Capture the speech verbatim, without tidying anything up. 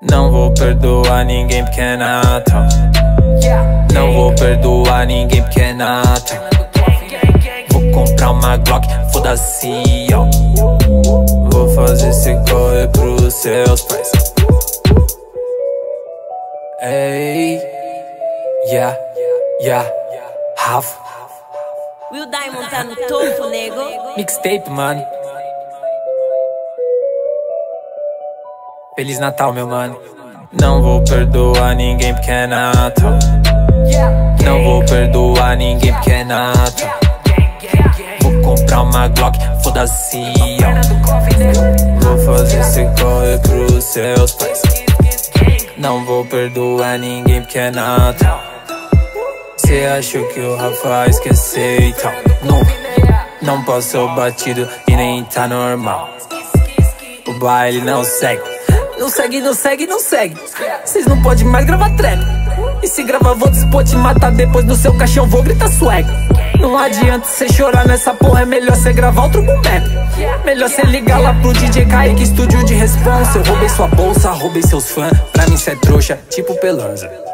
Não vou perdoar ninguém porque é Natal. Não vou perdoar ninguém porque é Natal. Vou comprar uma Glock, foda-se, ó. Vou fazer cê correr pros seus pais. Ei, yeah, yeah, Rafa. Will Diamond tá no topo, nego. Mixtape, mano. Feliz Natal, meu mano. Não vou perdoar ninguém porque é Natal. Não vou perdoar ninguém porque é Natal. Vou comprar uma Glock, foda-se, ó. Vou fazer cê correr pros seus pais. Não vou perdoar ninguém porque é Natal. Cê achou que o Rafa esqueceu e tal? Nunca. Não passou batido e nem tá normal. O baile não segue. Não segue, não segue, não segue. Cês não podem mais gravar trap. E se gravar vou dispor te matar. Depois no seu caixão vou gritar swag. Não adianta cê chorar nessa porra. É melhor cê gravar outro boom-bap. Melhor cê ligar lá pro D J Kaique, estúdio de responsa. Eu roubei sua bolsa, roubei seus fãs. Pra mim cê é trouxa, tipo Pelanza.